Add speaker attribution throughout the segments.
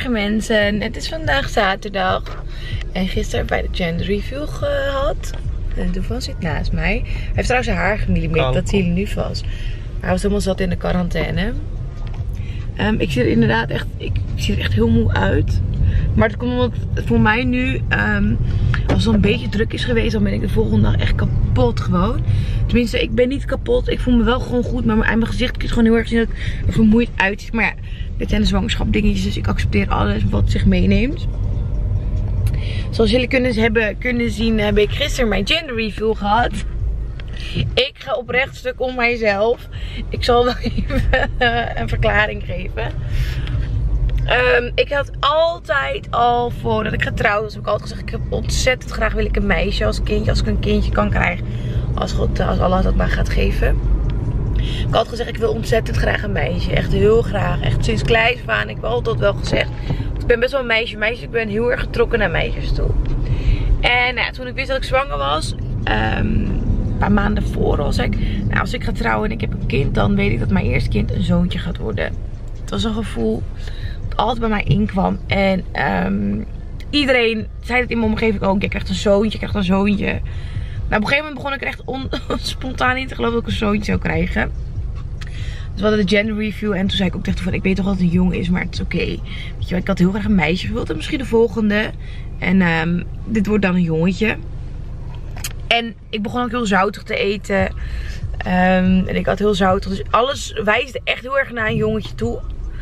Speaker 1: Goedemorgen mensen, het is vandaag zaterdag en gisteren bij de gender review gehad. En Duvan zit naast mij. Hij heeft trouwens zijn haar gemillimeerd, dat zie je nu vast. Hij was helemaal zat in de quarantaine. Ik zie er inderdaad echt, ik zie er echt heel moe uit. Maar het komt omdat het voor mij nu, als het een beetje druk is geweest, dan ben ik de volgende dag echt kapot gewoon. Tenminste, ik ben niet kapot. Ik voel me wel gewoon goed, maar aan mijn gezicht kun je gewoon heel erg zien dat ik er vermoeid uitziet. Maar ja, dit zijn de zwangerschap dingetjes, dus ik accepteer alles wat zich meeneemt. Zoals jullie kunnen zien, heb ik gisteren mijn gender review gehad. Ik ga oprecht stuk om mijzelf. Ik zal wel even een verklaring geven. Ik had altijd al, voordat ik getrouwd was, heb ik altijd gezegd, ik heb ontzettend graag wil ik een meisje als kindje. Als ik een kindje kan krijgen. Als Allah dat maar gaat geven. Ik had altijd gezegd, ik wil ontzettend graag een meisje. Echt heel graag. Echt sinds kleins af aan. Ik heb altijd wel gezegd. Ik ben best wel een meisje. Ik ben heel erg getrokken naar meisjes toe. En nou, toen ik wist dat ik zwanger was, een paar maanden voor, was ik, nou, als ik ga trouwen en ik heb een kind, dan weet ik dat mijn eerste kind een zoontje gaat worden. Het was een gevoel dat altijd bij mij inkwam. En iedereen zei het in mijn omgeving ook. Je krijgt een zoontje, je krijgt een zoontje. Maar op een gegeven moment begon ik er echt spontaan in te geloven dat ik een zoontje zou krijgen. Dus we hadden de gender review en toen zei ik ook tegen van, ik weet toch dat het een jongen is, maar het is oké. Weet je wel, ik had heel graag een meisje gewild en misschien de volgende. En dit wordt dan een jongetje. En ik begon ook heel zoutig te eten. En ik had heel zoutig, dus alles wijsde echt heel erg naar een jongetje toe.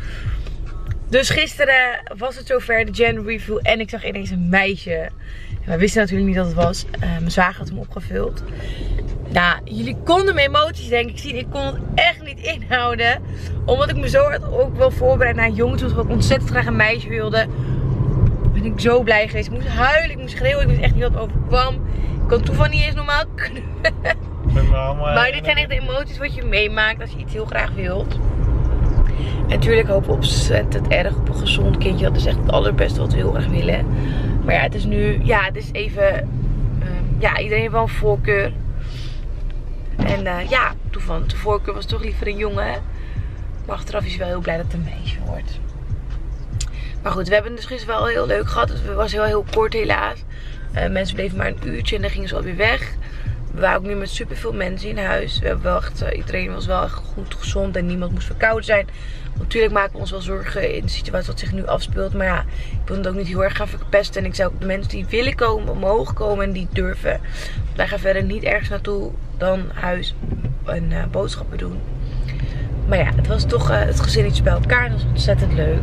Speaker 1: Dus gisteren was het zover, de gender review, en ik zag ineens een meisje. We wisten natuurlijk niet dat het was. Mijn zwager had hem opgevuld. Nou, jullie konden mijn emoties denk ik zien. Ik kon het echt niet inhouden. Omdat ik me zo ook wel voorbereid naar een jongen toe. Dat ik ontzettend graag een meisje wilde. Ben ik zo blij geweest. Ik moest huilen, ik moest schreeuwen. Ik wist echt niet wat overkwam. Ik kon toevallig niet eens normaal knuffelen. Maar dit zijn echt de emoties wat je meemaakt als je iets heel graag wilt. En natuurlijk hopen we ontzettend erg op een gezond kindje. Dat is echt het allerbeste wat we heel erg willen. Maar ja, het is nu, ja, het is even, ja, iedereen heeft wel een voorkeur. En ja, de voorkeur was toch liever een jongen. Maar achteraf is hij wel heel blij dat het een meisje wordt. Maar goed, we hebben het dus gisteren wel heel leuk gehad. Het was heel kort helaas. Mensen bleven maar een uurtje en dan gingen ze alweer weg. We waren ook nu met superveel mensen in huis. We hebben wel echt, iedereen was wel echt goed gezond en niemand moest verkouden zijn. Natuurlijk maken we ons wel zorgen in de situatie wat zich nu afspeelt. Maar ja, ik wil het ook niet heel erg gaan verpesten. En ik zou ook de mensen die willen komen, mogen komen en die durven. Want wij gaan verder niet ergens naartoe dan huis en boodschappen doen. Maar ja, het was toch het gezinnetje bij elkaar. Dat was ontzettend leuk.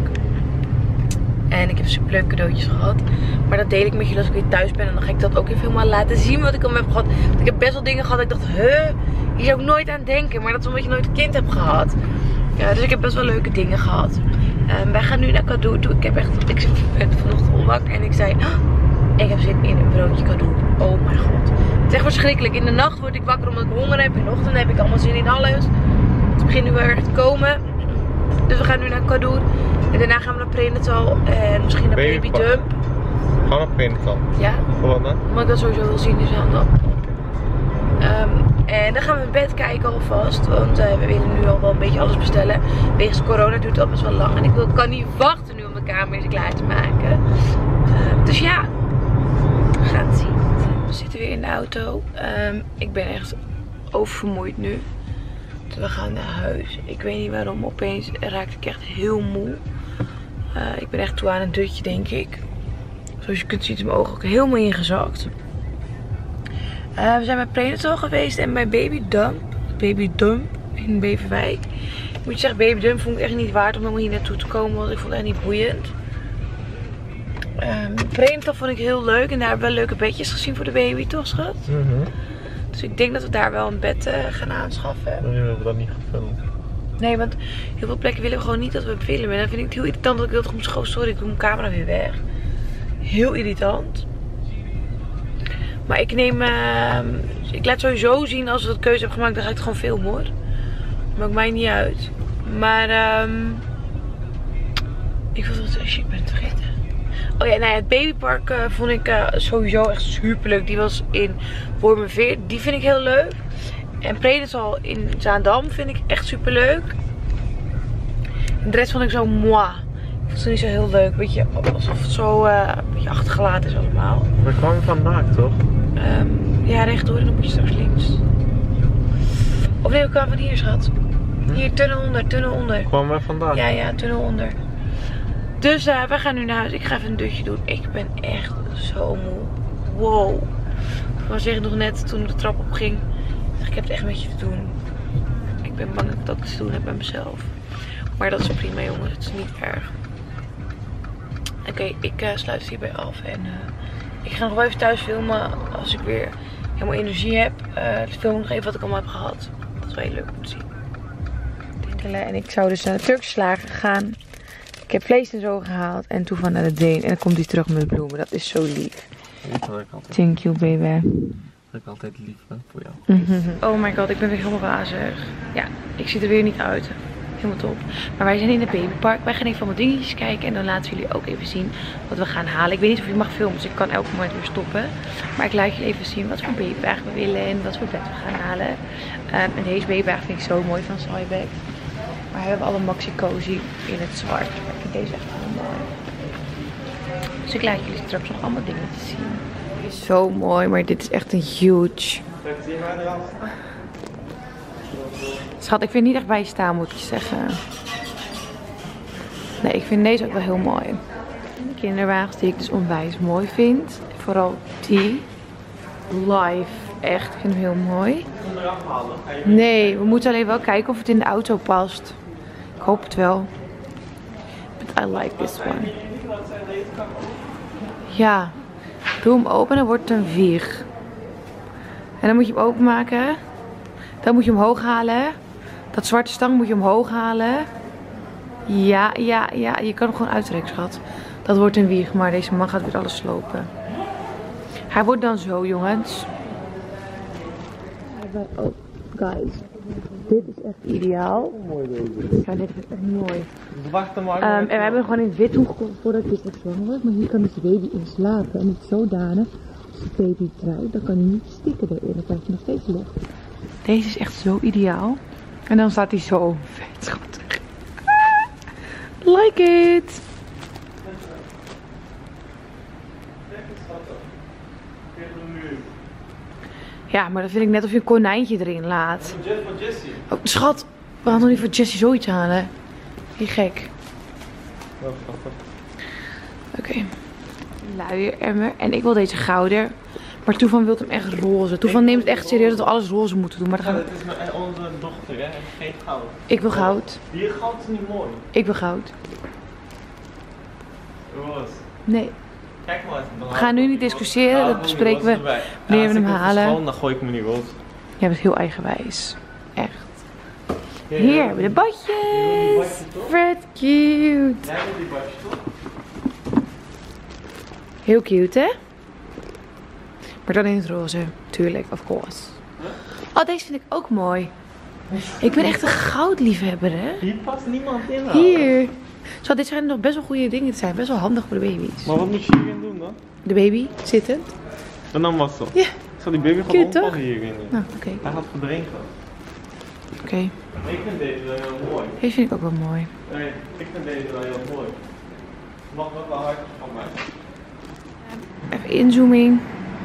Speaker 1: En ik heb super leuke cadeautjes gehad. Maar dat deel ik met jullie als ik weer thuis ben. En dan ga ik dat ook even helemaal laten zien wat ik allemaal heb gehad. Want ik heb best wel dingen gehad. Ik dacht, hier zou ik nooit aan denken. Maar dat is omdat je nooit een kind hebt gehad. Ja, dus ik heb best wel leuke dingen gehad. Wij gaan nu naar cadeau toe. Ik ben vanochtend wakker en ik zei, ik heb zin in een broodje cadeau. Oh mijn god. Het is echt verschrikkelijk. In de nacht word ik wakker omdat ik honger heb. In de ochtend heb ik allemaal zin in alles. Het begint nu wel erg te komen. Dus we gaan nu naar cadeau. En daarna gaan we naar prenatal en misschien naar baby dump.
Speaker 2: Gaan we naar prenatal?
Speaker 1: Ja.
Speaker 2: Voor wat dan?
Speaker 1: Omdat ik dat sowieso wil zien, dus dan. En dan gaan we in bed kijken alvast. Want we willen nu al wel een beetje alles bestellen. Wegens corona duurt het al best wel lang. En ik kan niet wachten nu om de kamer eens klaar te maken. Dus ja, we gaan het zien. We zitten weer in de auto. Ik ben echt oververmoeid nu. Dus we gaan naar huis. Ik weet niet waarom. Opeens raakte ik echt heel moe. Ik ben echt toe aan een dutje, denk ik. Zoals je kunt zien is mijn ogen ook helemaal ingezakt. We zijn bij prenatal geweest en bij baby dump in Beverwijk. Ik moet je zeggen, baby dump vond ik echt niet waard om hier naartoe te komen, want ik vond het echt niet boeiend. Prenatal vond ik heel leuk en daar hebben we leuke bedjes gezien voor de baby, toch schat? Dus ik denk dat we daar wel een bed gaan aanschaffen.
Speaker 2: Nee, we hebben dat niet gefilmd.
Speaker 1: Nee, want heel veel plekken willen we gewoon niet dat we filmen. En dan vind ik het heel irritant dat ik heel toch moet schoon. Sorry, ik doe mijn camera weer weg. Heel irritant. Maar ik neem, ik laat sowieso zien als we dat keuze hebben gemaakt, dan ga ik het gewoon filmen hoor. Maakt mij niet uit. Maar ik vond het, ik ben het vergeten. Oh ja, nou ja, het babypark vond ik sowieso echt super leuk. Die was in Wormerveer, die vind ik heel leuk. En prenatal in Zaandam vind ik echt super leuk. En de rest vond ik zo moi. Ik Het is niet zo heel leuk. Beetje, alsof het zo een beetje achtergelaten is allemaal.
Speaker 2: We kwamen vandaag toch?
Speaker 1: Ja, rechtdoor en dan moet je straks links. Of nee, we kwamen van hier, schat. Hier, tunnel onder, tunnel onder.
Speaker 2: Kwamen we vandaag?
Speaker 1: Ja, tunnel onder. Dus we gaan nu naar huis. Ik ga even een dutje doen. Ik ben echt zo moe. Wow. Ik was echt nog net toen ik de trap op ging. Ik heb het echt met je te doen. Ik ben bang dat ik het ook te doen heb met mezelf. Maar dat is prima, jongens. Het is niet erg. Oké, ik sluit het hierbij af. En ik ga nog wel even thuis filmen. Als ik weer helemaal energie heb. Film ik nog even wat ik allemaal heb gehad. Dat is wel heel leuk om te zien. En ik zou dus naar de Turkse slager gaan. Ik heb vlees en zo gehaald. En toen van naar de Deen. En dan komt hij terug met bloemen. Dat is zo lief. Thank you, baby.
Speaker 2: Dat ik altijd lief ben voor jou.
Speaker 1: Oh my god, ik ben weer helemaal wazig. Ja, ik zie er weer niet uit. Helemaal top. Maar wij zijn in het babypark. Wij gaan even allemaal dingetjes kijken. En dan laten jullie ook even zien wat we gaan halen. Ik weet niet of je mag filmen, dus ik kan elk moment weer stoppen. Maar ik laat jullie even zien wat voor babywagen we willen. En wat voor bed we gaan halen. En deze babywagen vind ik zo mooi van Cybeck. Maar we hebben alle Maxi Cozy in het zwart. Maar ik vind deze echt heel mooi. Dus ik laat jullie straks nog allemaal dingen zien. Dit is zo mooi, maar dit is echt een huge. Schat, ik vind het niet echt bij je staan, moet ik je zeggen. Nee, ik vind deze ook wel heel mooi. De kinderwagens die ik dus onwijs mooi vind. Vooral die. Live. Echt, ik vind hem heel mooi. Nee, we moeten alleen wel kijken of het in de auto past. Ik hoop het wel. But I like this one. Ja. Doe hem open en dan wordt het een 4. En dan moet je hem openmaken. Dan moet je hem omhoog halen. Dat zwarte stang moet je omhoog halen. Ja. Je kan hem gewoon uittrekken, schat. Dat wordt een wieg, maar deze man gaat weer alles slopen. Hij wordt dan zo, jongens. Oh, guys. Dit is echt ideaal.
Speaker 2: Mooi deze.
Speaker 1: Ja, dit is echt mooi.
Speaker 2: Wacht maar.
Speaker 1: En we hebben hem gewoon in het wit toegekocht voordat ik dit zwanger word. Maar hier kan dus de baby in slapen. En het is zodanig. Als de baby draait, dan kan hij niet stikken erin. Dan krijg je nog steeds lucht. Deze is echt zo ideaal. En dan staat hij zo vet schattig. Like it! Ja, maar dan vind ik net of je een konijntje erin laat.
Speaker 2: Voor Jessie.
Speaker 1: Oh, schat, we gaan nog niet voor Jessie zoiets halen. Die gek. Oké. Luieremmer. En ik wil deze gouden. Maar Toefan wil hem echt roze. Toefan neemt het echt serieus dat we alles roze moeten doen. Maar dan gaan we...
Speaker 2: Het is onze dochter, hè? Geen goud.
Speaker 1: Ik wil goud.
Speaker 2: Die goud is niet mooi.
Speaker 1: Ik wil goud.
Speaker 2: Roze.
Speaker 1: Nee.
Speaker 2: Kijk maar.
Speaker 1: We gaan nu niet discussiëren. Dat bespreken we wanneer we hem halen.
Speaker 2: Dan gooi ik hem niet roze.
Speaker 1: Jij bent heel eigenwijs. Echt. Hier hebben we de badjes. Fred cute.
Speaker 2: Jij wil die badjes toch?
Speaker 1: Heel cute, hè? Maar dan in het roze. Tuurlijk, of course. Oh, deze vind ik ook mooi. Ik ben echt een goudliefhebber, hè?
Speaker 2: Hier past niemand in.
Speaker 1: Hier. Zo, dit zijn nog best wel goede dingen. Het zijn best wel handig voor de baby's.
Speaker 2: Maar wat moet je hierin doen dan?
Speaker 1: De baby, zittend.
Speaker 2: En dan was het.
Speaker 1: Ja.
Speaker 2: Ik zal die baby
Speaker 1: Cute,
Speaker 2: gewoon
Speaker 1: toch?
Speaker 2: omvallen hierin.
Speaker 1: Nou, oké.
Speaker 2: Hij gaat verdrinken.
Speaker 1: Oké.
Speaker 2: Ik vind deze wel heel mooi.
Speaker 1: Deze vind ik ook wel mooi.
Speaker 2: Nee, ik vind deze wel heel mooi. Mag wel hard van mij.
Speaker 1: Even inzooming.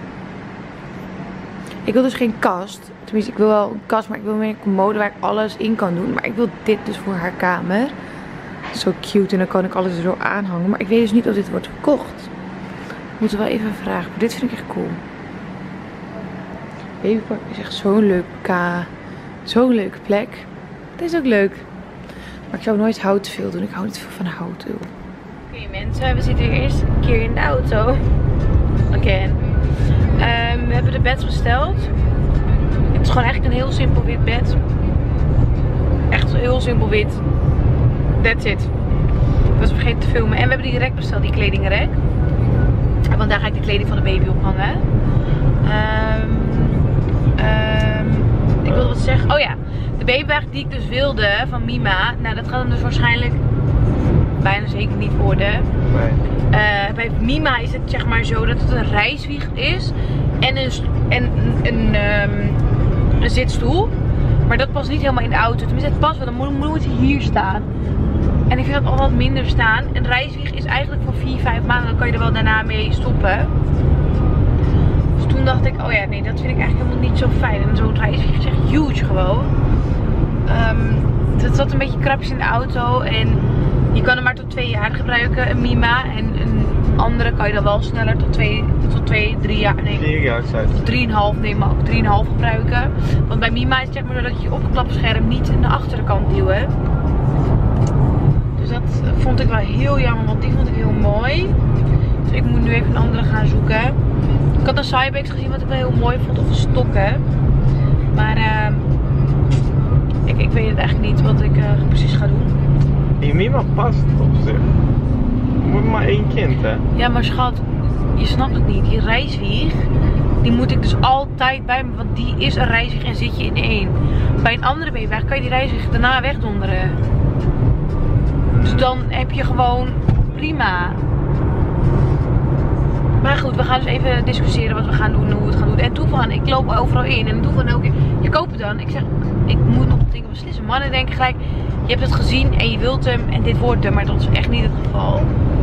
Speaker 1: Ik wil dus geen kast. Tenminste, ik wil wel een kast, maar ik wil meer een commode waar ik alles in kan doen. Maar ik wil dit dus voor haar kamer. Zo cute en dan kan ik alles er zo aanhangen. Maar ik weet dus niet of dit wordt verkocht. Moeten we wel even vragen. Maar dit vind ik echt cool. Babypark is echt zo'n zo'n leuke plek. Dit is ook leuk. Maar ik zou nooit hout te veel doen. Ik hou niet veel van hout. Oké mensen, we zitten weer eerst een keer in de auto. Again. We hebben de bed besteld. Het is gewoon eigenlijk een heel simpel wit bed. Echt heel simpel wit. That's it. Ik was vergeten te filmen. En we hebben die rek besteld, die kledingrek. Want daar ga ik de kleding van de baby ophangen. Ik wilde wat zeggen. Oh ja, de babywagen die ik dus wilde van Mima. Nou, dat gaat hem dus waarschijnlijk bijna zeker niet worden.
Speaker 2: Nee.
Speaker 1: Bij Mima is het zeg maar zo dat het een reiswieg is. En een zitstoel. Maar dat past niet helemaal in de auto. Tenminste, het past wel. Dan moet hij hier staan. En ik vind dat al wat minder staan. Een reiswieg is eigenlijk voor 4-5 maanden. Dan kan je er wel daarna mee stoppen. Dus toen dacht ik, oh ja, nee, dat vind ik eigenlijk helemaal niet zo fijn. En zo'n reiswieg is echt huge gewoon. Het zat een beetje krapjes in de auto. En je kan hem maar tot 2 jaar gebruiken, een Mima. En een andere kan je dan wel sneller tot 2, 3 jaar. Nee,
Speaker 2: 4 jaar zijn.
Speaker 1: 3,5, nee, maar ook 3,5 gebruiken. Want bij Mima is het zeg maar zo dat je je opklapscherm niet naar de achterkant duwen. Dus dat vond ik wel heel jammer, want die vond ik heel mooi. Dus ik moet nu even een andere gaan zoeken. Ik had een Cybex gezien wat ik wel heel mooi vond, of een stokken. Maar ik weet het eigenlijk niet wat ik precies ga doen.
Speaker 2: Die Mima past op zich. Je moet maar 1 kind, hè?
Speaker 1: Ja, maar schat, je snapt het niet. Die reiswieg, die moet ik dus altijd bij me, want die is een reiswieg en zit je in 1. Bij een andere babywagen kan je die reiswieg daarna wegdonderen. Dus dan heb je gewoon prima. Maar goed, we gaan dus even discussiëren wat we gaan doen en hoe we het gaan doen. En toevallig, ik loop overal in en toevallig ook, je koopt het dan. Ik zeg, ik moet nog dingen beslissen. Mannen denken gelijk, je hebt het gezien en je wilt hem en dit wordt hem. Maar dat is echt niet het geval.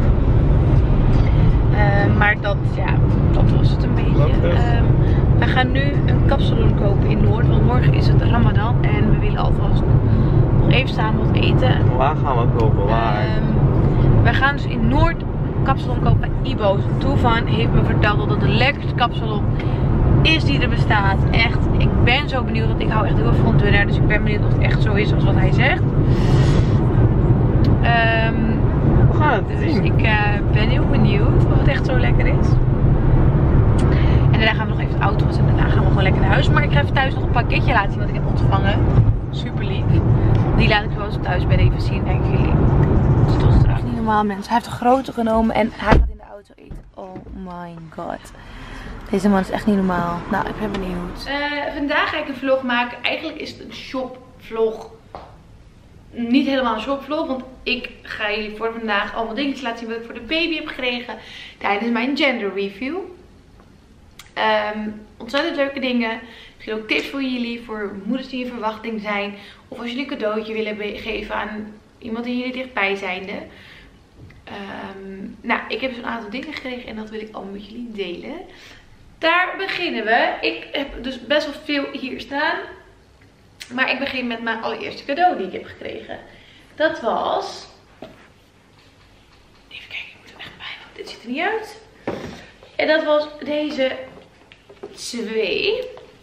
Speaker 1: Maar dat was het een beetje. We gaan nu een kapsalon kopen in Noord, want morgen is het Ramadan en we willen alvast nog even samen wat eten.
Speaker 2: Waar gaan we kopen? Waar?
Speaker 1: We gaan dus in Noord een kapsalon kopen bij Ibo's. Toevan heeft me verteld dat het de lekkerste kapsalon is die er bestaat. Echt, ik ben zo benieuwd, want ik hou echt heel erg van dunner, dus ik ben benieuwd of het echt zo is zoals wat hij zegt.
Speaker 2: We gaan het zien.
Speaker 1: Dus ik ben heel benieuwd of het echt zo lekker is. En daarna gaan we nog even de auto wassen en daarna gaan we gewoon lekker naar huis. Maar ik ga even thuis nog een pakketje laten zien wat ik heb ontvangen. Super lief. Die laat ik gewoon zo thuis bij even zien, denken jullie. Dus tot straks. Niet normaal, mensen. Hij heeft een grote genomen en hij gaat in de auto eten. Oh my god. Deze man is echt niet normaal. Nou, ik ben benieuwd. Vandaag ga ik een vlog maken. Eigenlijk is het een shopvlog. Niet helemaal een shopvlog, want ik ga jullie voor vandaag allemaal dingetjes laten zien wat ik voor de baby heb gekregen tijdens mijn gender review. Ontzettend leuke dingen. Misschien ook tips voor jullie, voor moeders die in verwachting zijn. Of als jullie een cadeautje willen geven aan iemand die jullie dichtbij zijnde. Nou, ik heb dus een aantal dingen gekregen en dat wil ik allemaal met jullie delen. Daar beginnen we. Ik heb dus best wel veel hier staan. Maar ik begin met mijn allereerste cadeau die ik heb gekregen. Dat was... Even kijken, ik moet er echt bij, want dit ziet er niet uit. En dat was deze 2.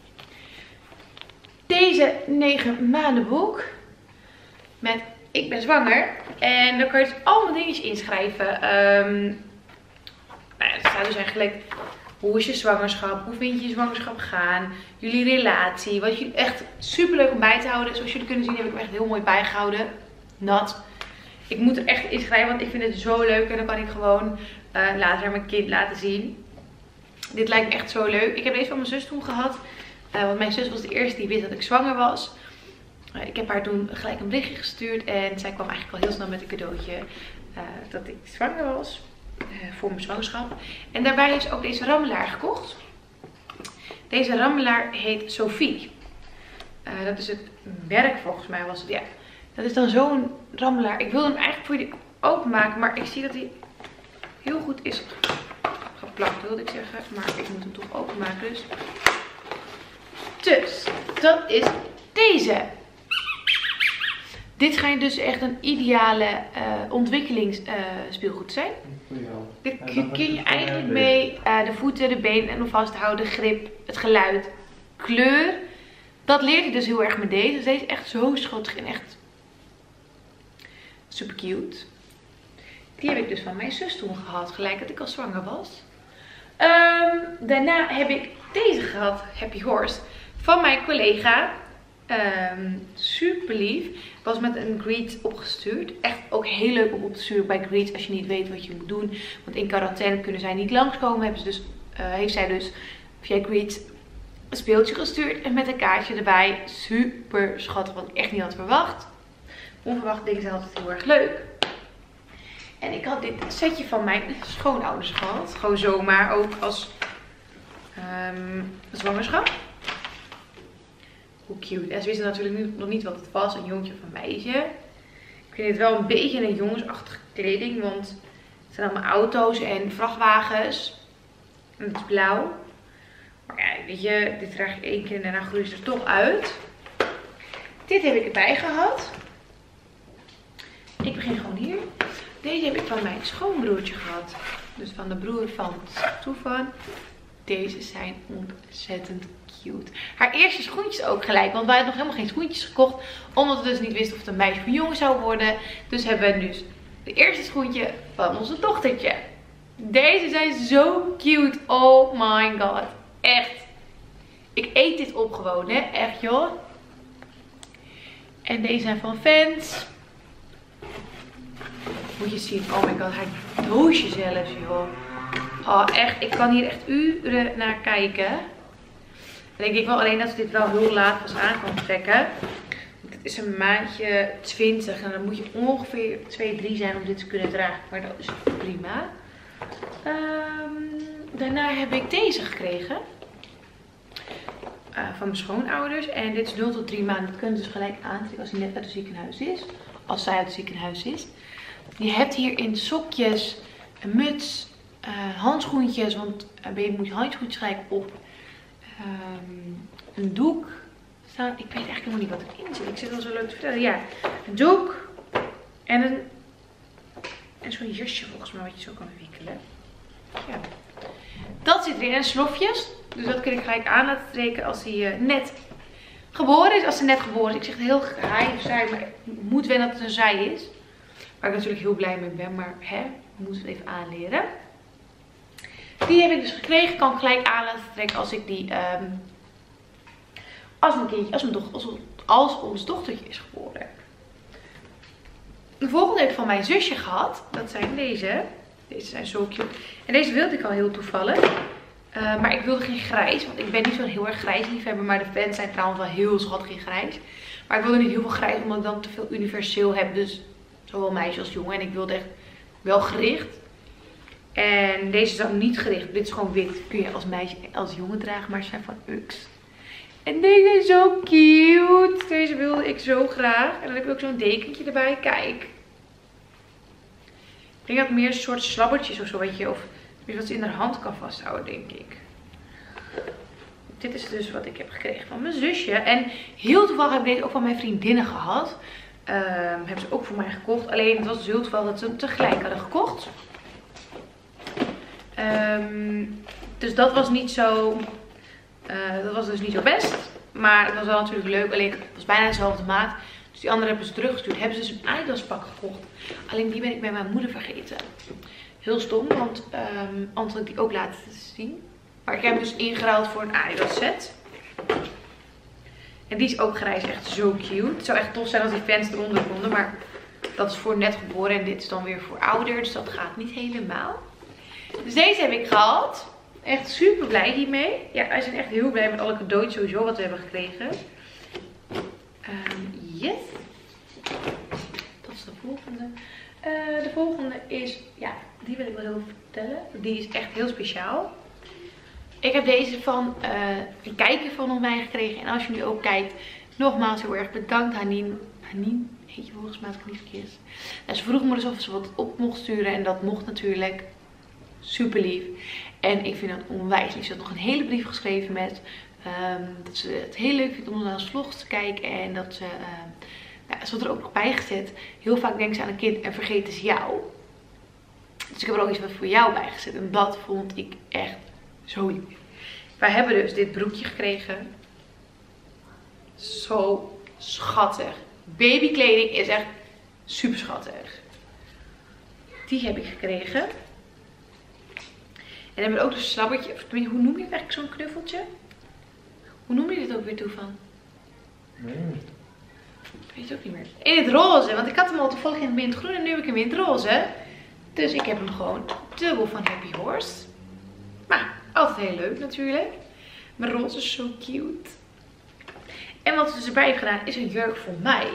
Speaker 1: Deze 9 maanden boek. Met ik ben zwanger. En daar kan je dus allemaal dingetjes inschrijven. Nou ja, er staat dus eigenlijk... Hoe is je zwangerschap? Hoe vind je je zwangerschap gaan? Jullie relatie. Wat je echt super leuk om bij te houden. Zoals jullie kunnen zien heb ik hem echt heel mooi bijgehouden. Nat. Ik moet er echt inschrijven, want ik vind het zo leuk. En dan kan ik gewoon later mijn kind laten zien. Dit lijkt me echt zo leuk. Ik heb deze van mijn zus toen gehad. Want mijn zus was de eerste die wist dat ik zwanger was. Ik heb haar toen gelijk een berichtje gestuurd. En zij kwam eigenlijk al heel snel met een cadeautje. Dat ik zwanger was. Voor mijn zwangerschap. En daarbij heeft ze ook deze rammelaar gekocht. Deze rammelaar heet Sophie. Dat is het merk volgens mij was het. Ja, dat is dan zo'n rammelaar. Ik wilde hem eigenlijk voor jullie openmaken. Maar ik zie dat hij heel goed is geplakt, wilde ik zeggen. Maar ik moet hem toch openmaken dus. Dus, dat is deze. Dit schijnt dus echt een ideale ontwikkelingsspeelgoed te zijn. Dit kun je eigenlijk mee de voeten, de benen en vasthouden, grip, het geluid, kleur. Dat leert hij dus heel erg met deze. Dus deze is echt zo schattig en echt super cute. Die heb ik dus van mijn zus toen gehad, gelijk dat ik al zwanger was. Daarna heb ik deze gehad, Happy Horse, van mijn collega. Super lief. Was met een greet opgestuurd. Echt ook heel leuk om op te sturen bij greets als je niet weet wat je moet doen. Want in quarantaine kunnen zij niet langskomen. Heeft zij dus via greets een speeltje gestuurd. En met een kaartje erbij. Super schattig. Wat ik echt niet had verwacht. Onverwachte dingen zijn altijd heel erg leuk. En ik had dit setje van mijn schoonouders gehad. Gewoon zomaar ook als zwangerschap. Hoe cute. En ze wisten natuurlijk nog niet wat het was. Een jongetje of een meisje. Ik vind dit wel een beetje een jongensachtige kleding. Want het zijn allemaal auto's en vrachtwagens. En het is blauw. Maar ja, weet je, dit draag ik 1 keer en daarna groeit het er toch uit. Dit heb ik erbij gehad. Ik begin gewoon hier. Deze heb ik van mijn schoonbroertje gehad. Dus van de broer van Toefan. Deze zijn ontzettend cute. Haar eerste schoentjes ook gelijk. Want wij hadden nog helemaal geen schoentjes gekocht. Omdat we dus niet wisten of het een meisje of een jongen zou worden. Dus hebben we dus de eerste schoentje van onze dochtertje. Deze zijn zo cute. Oh my god. Echt. Ik eet dit op gewoon, hè. Echt, joh. En deze zijn van Vans. Moet je zien. Oh my god. Haar doosje zelfs, joh. Oh, echt. Ik kan hier echt uren naar kijken. En ik denk wel alleen dat ze dit wel heel laat pas aan kan trekken. Dit is een maatje 20. En dan moet je ongeveer 2-3 zijn om dit te kunnen dragen. Maar dat is prima. Daarna heb ik deze gekregen. Van mijn schoonouders. En dit is 0 tot 3 maanden. Dat kun je dus gelijk aantrekken als hij net uit het ziekenhuis is. Als zij uit het ziekenhuis is. Je hebt hierin sokjes, een muts, handschoentjes. Want een baby moet je handschoentjes gelijk op. Een doek. Ik weet eigenlijk helemaal niet wat erin zit. Ik zit wel zo leuk te vertellen. Ja, een doek. En zo'n jasje volgens mij wat je zo kan wikkelen. Ja. Dat zit erin. En slofjes. Dus dat kun ik gelijk aan laten trekken als hij net geboren is. Als ze net geboren is. Ik zeg het heel hij of zij. Maar ik moet wennen dat het een zij is. Waar ik natuurlijk heel blij mee ben. Maar hè, we moeten het even aanleren. Die heb ik dus gekregen. Kan ik gelijk aan laten trekken als ik die... als mijn kindje, als ons dochtertje is geboren. De volgende heb ik van mijn zusje gehad. Dat zijn deze. Deze zijn zo cute. En deze wilde ik al heel toevallig. Maar ik wilde geen grijs. Want ik ben niet zo'n heel erg grijs liefhebber. Maar de fans zijn trouwens wel heel schattig in grijs. Maar ik wilde niet heel veel grijs. Omdat ik dan te veel universeel heb. Dus zowel meisje als jongen. En ik wilde echt wel gericht. En deze is dan niet gericht. Dit is gewoon wit. Kun je als meisje en als jongen dragen. Maar ze zijn van Ux. En deze is zo cute. Deze wilde ik zo graag. En dan heb je ook zo'n dekentje erbij. Kijk. Ik denk dat het meer een soort slabbertjes of zo. Weet je. Of wat ze in haar hand kan vasthouden, denk ik. Dit is dus wat ik heb gekregen van mijn zusje. En heel toevallig heb ik deze ook van mijn vriendinnen gehad. Hebben ze ook voor mij gekocht. Alleen het was dus heel toevallig dat ze hem tegelijk hadden gekocht. Dus dat was niet zo... dat was dus niet zo best. Maar het was wel natuurlijk leuk. Alleen het was bijna dezelfde maat. Dus die andere hebben ze teruggestuurd. Hebben ze dus een Adidas pak gekocht. Alleen die ben ik bij mijn moeder vergeten. Heel stom. Want anders had ik die ook laten zien. Maar ik heb hem dus ingeruild voor een Adidas set. En die is ook grijs. Echt zo cute. Het zou echt tof zijn als die fans eronder konden. Maar dat is voor net geboren. En dit is dan weer voor ouder. Dus dat gaat niet helemaal. Dus deze heb ik gehad. Echt super blij hiermee. Ja, wij zijn echt heel blij met alle cadeautjes sowieso wat we hebben gekregen. Yes. Dat is de volgende. De volgende is, ja, die wil ik wel heel veel vertellen. Die is echt heel speciaal. Ik heb deze van een kijker van mij gekregen. En als je nu ook kijkt, nogmaals heel erg bedankt Hanien. Hanien heet je volgens mij als ik niet verkeerd. Nou, ze vroeg me dus of ze wat op mocht sturen. En dat mocht natuurlijk. Super lief. En ik vind het onwijs lief. Ze had nog een hele brief geschreven met dat ze het heel leuk vindt om naar onze vlogs te kijken. En dat ze, ze had er ook nog bij gezet. Heel vaak denken ze aan een kind en vergeten ze jou. Dus ik heb er ook iets wat voor jou bij gezet. En dat vond ik echt zo lief. Wij hebben dus dit broekje gekregen. Zo schattig. Babykleding is echt super schattig. Die heb ik gekregen. En dan hebben we ook een slabbertje. Of hoe noem je het eigenlijk, zo'n knuffeltje? Hoe noem je dit ook weer toe van?
Speaker 2: Nee.
Speaker 1: Ik weet het ook niet meer. In het roze. Want ik had hem al toevallig in het mintgroen. En nu heb ik hem in het roze. Dus ik heb hem gewoon dubbel van Happy Horse. Maar altijd heel leuk natuurlijk. Maar roze is zo cute. En wat ze dus erbij heeft gedaan is een jurk voor mij.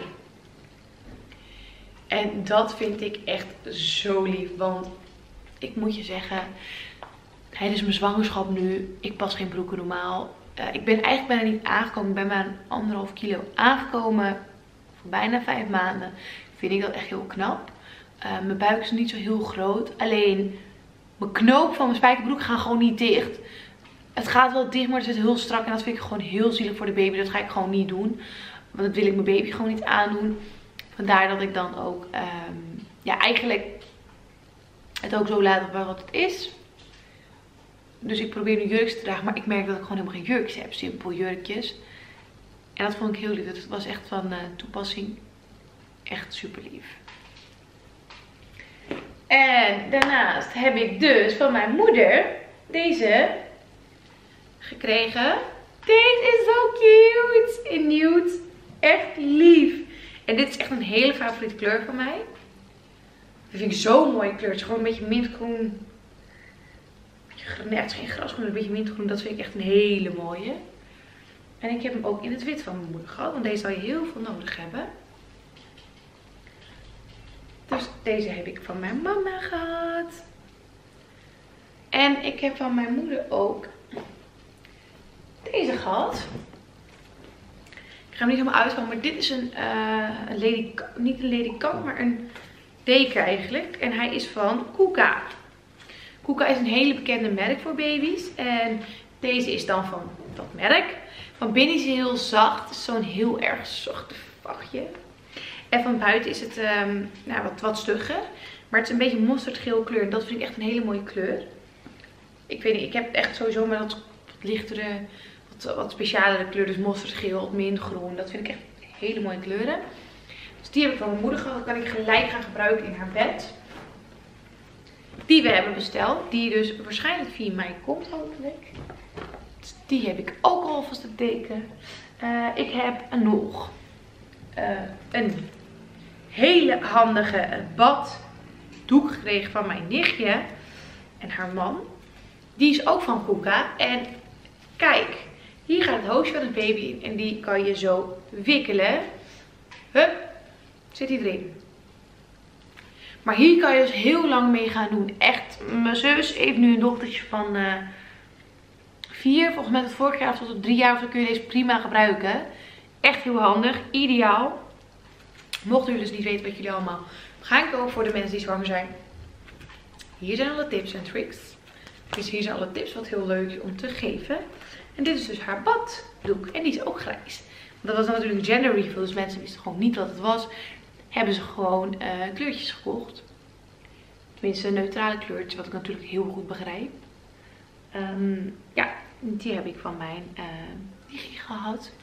Speaker 1: En dat vind ik echt zo lief. Want ik moet je zeggen... Tijdens mijn zwangerschap nu, ik pas geen broeken normaal. Ik ben eigenlijk bijna niet aangekomen. Ik ben maar 1,5 kilo aangekomen. Voor bijna 5 maanden. vind ik dat echt heel knap. Mijn buik is niet zo heel groot. Alleen mijn knoop van mijn spijkerbroek gaan gewoon niet dicht. Het gaat wel dicht, maar het zit heel strak. En dat vind ik gewoon heel zielig voor de baby. Dat ga ik gewoon niet doen. Want dat wil ik mijn baby gewoon niet aandoen. Vandaar dat ik dan ook ja, eigenlijk het ook zo laat bij wat het is. Dus ik probeer nu jurkjes te dragen. Maar ik merk dat ik gewoon helemaal geen jurkjes heb. Simpel jurkjes. En dat vond ik heel lief. Dat was echt van toepassing. Echt super lief. En daarnaast heb ik dus van mijn moeder deze gekregen. Deze is zo cute. In nude. Echt lief. En dit is echt een hele favoriete kleur van mij. Dat vind ik zo'n mooie kleur. Het is gewoon een beetje mintgroen. Nee, het is geen grasgroen, een beetje mintgroen. Dat vind ik echt een hele mooie. En ik heb hem ook in het wit van mijn moeder gehad. Want deze zal je heel veel nodig hebben. Dus deze heb ik van mijn mama gehad. En ik heb van mijn moeder ook deze gehad. Ik ga hem niet helemaal uithalen, maar dit is een niet een ledikant, maar een deken eigenlijk. En hij is van Kuka. Kuka is een hele bekende merk voor baby's. En deze is dan van dat merk. Van binnen is hij heel zacht. Het is zo'n heel erg zachte vachtje. En van buiten is het nou, wat stugger. Maar het is een beetje mosterdgeel kleur. En dat vind ik echt een hele mooie kleur. Ik weet niet, ik heb echt sowieso maar dat lichtere, wat specialere kleur. Dus mosterdgeel, mintgroen. Dat vind ik echt hele mooie kleuren. Dus die heb ik van mijn moeder gehad. Dat kan ik gelijk gaan gebruiken in haar bed. Die we hebben besteld. Die dus waarschijnlijk via mij komt hopelijk. Dus die heb ik ook alvast te teken. Ik heb nog een hele handige baddoek gekregen van mijn nichtje en haar man. Die is ook van Kuka. En kijk, hier gaat het hoofdje van het baby in. En die kan je zo wikkelen. Hup, zit hij erin. Maar hier kan je dus heel lang mee gaan doen. Echt, mijn zus heeft nu een dochtertje van 4. Volgens mij tot vorig jaar of tot 3 jaar of zo kun je deze prima gebruiken. Echt heel handig, ideaal. Mochten jullie dus niet weten wat jullie allemaal gaan kopen voor de mensen die zwanger zijn. Hier zijn alle tips en tricks. Dus hier zijn alle tips wat heel leuk is om te geven. En dit is dus haar baddoek. En die is ook grijs. Want dat was natuurlijk een gender reveal. Dus mensen wisten gewoon niet wat het was. Hebben ze gewoon kleurtjes gekocht. Tenminste neutrale kleurtjes. Wat ik natuurlijk heel goed begrijp. Ja, die heb ik van mijn digi gehad.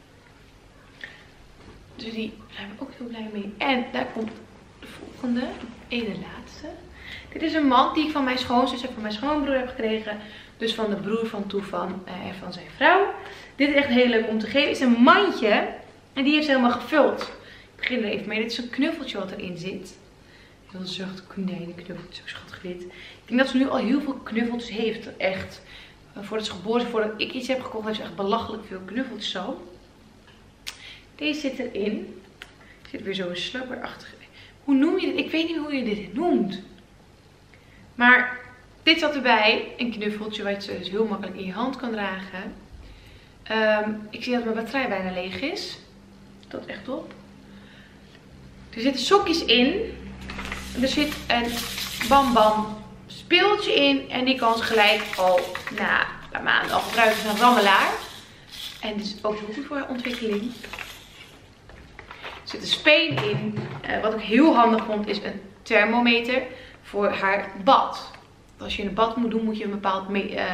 Speaker 1: Dus die zijn we ook heel blij mee. En daar komt de volgende. En de laatste. Dit is een mand die ik van mijn schoonzus en van mijn schoonbroer heb gekregen. Dus van de broer van Toefan en van zijn vrouw. Dit is echt heel leuk om te geven. Het is een mandje. En die heeft ze helemaal gevuld. Ik begin er even mee. Dit is een knuffeltje wat erin zit. Heel zacht knuffeltje. Zo schattig dit. Ik denk dat ze nu al heel veel knuffeltjes heeft. Echt. Voordat ze geboren is, voordat ik iets heb gekocht, heeft ze echt belachelijk veel knuffeltjes zo. Deze zit erin. Er zit weer zo'n slubberachtige. Hoe noem je dit? Ik weet niet hoe je dit noemt. Maar dit zat erbij. Een knuffeltje wat je dus heel makkelijk in je hand kan dragen. Ik zie dat mijn batterij bijna leeg is. Dat is echt top. Er zitten sokjes in. Er zit een bam speeltje in. En die kan ze gelijk al na een paar maanden al gebruiken als een rammelaar. En dit is ook heel goed voor haar ontwikkeling. Er zit een speen in. Wat ik heel handig vond is een thermometer voor haar bad. Als je in een bad moet doen, moet je een bepaald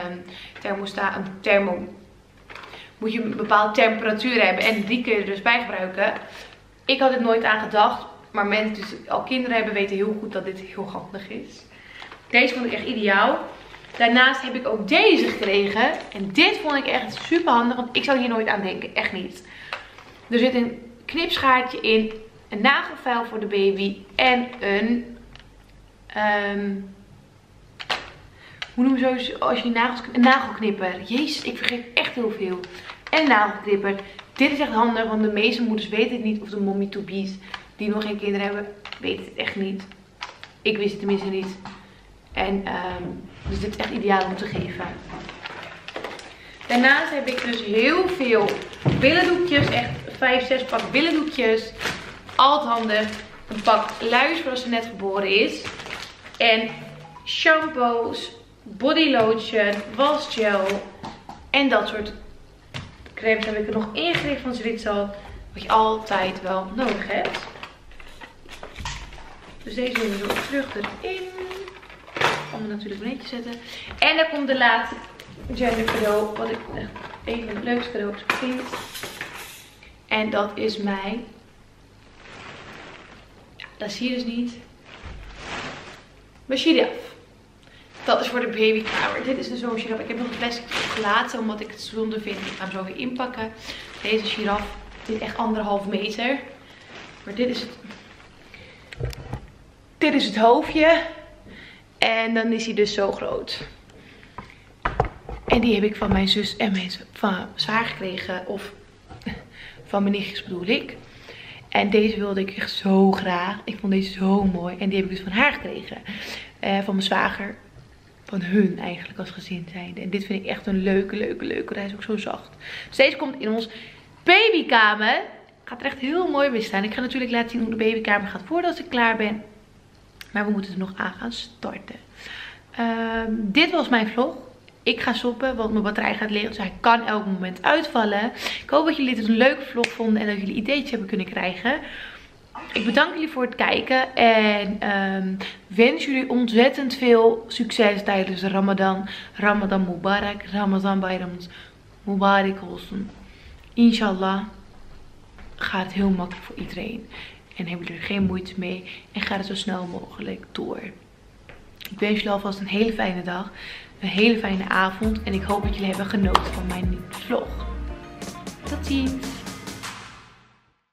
Speaker 1: moet je een bepaalde temperatuur hebben. En die kun je er dus bij gebruiken. Ik had dit nooit aan gedacht. Maar mensen die al kinderen hebben weten heel goed dat dit heel handig is. Deze vond ik echt ideaal. Daarnaast heb ik ook deze gekregen. En dit vond ik echt super handig. Want ik zou hier nooit aan denken. Echt niet. Er zit een knipschaartje in. Een nagelfijl voor de baby. En een... hoe noem je zo als je nagels... Een nagelknipper. Jezus, ik vergeet echt heel veel. En een nagelknipper. Dit is echt handig. Want de meeste moeders weten het niet. Of de mommy to be's die nog geen kinderen hebben, weten het echt niet. Ik wist het tenminste niet. En dus dit is echt ideaal om te geven. Daarnaast heb ik dus heel veel billendoekjes. Echt 5, 6 pak billendoekjes. Altijd handig. een pak luis voor als ze net geboren is. En shampoos, body lotion, wasgel en dat soort crèmes heb ik er nog ingericht van Zwitsal. Wat je altijd wel nodig hebt. Dus deze doen we zo terug erin. Om het natuurlijk netjes zetten. En dan komt de laatste gender cadeau. Wat ik een van de leukste cadeaus vind. En dat is mijn... Ja, dat zie je dus niet. Mijn giraf. Dat is voor de babykamer. Dit is de zo'n giraf. Ik heb nog een plastic gelaten. Omdat ik het zonde vind. Ik ga hem zo weer inpakken. Deze giraf. Dit is echt 1,5 meter. Maar dit is het... Dit is het hoofdje. En dan is hij dus zo groot. En die heb ik van mijn zus en van mijn zwaar gekregen. Of van mijn nichtjes bedoel ik. En deze wilde ik echt zo graag. Ik vond deze zo mooi. En die heb ik dus van haar gekregen. Van mijn zwager. Van hun eigenlijk als gezin zijnde. En dit vind ik echt een leuke. Hij is ook zo zacht. Dus deze komt in ons babykamer. Gaat er echt heel mooi bij staan. Ik ga natuurlijk laten zien hoe de babykamer gaat voordat ik klaar ben. Maar we moeten er nog aan gaan starten. Dit was mijn vlog. Ik ga stoppen, want mijn batterij gaat leeg. Dus hij kan elk moment uitvallen. Ik hoop dat jullie dit een leuke vlog vonden. En dat jullie ideetjes hebben kunnen krijgen. Ik bedank jullie voor het kijken. En wens jullie ontzettend veel succes tijdens de Ramadan. Ramadan Mubarak. Ramadan Bayram Mubarak olsun. Inshallah gaat het heel makkelijk voor iedereen. En hebben jullie er geen moeite mee. En gaat het zo snel mogelijk door. Ik wens jullie alvast een hele fijne dag. Een hele fijne avond. En ik hoop dat jullie hebben genoten van mijn nieuwe vlog. Tot ziens.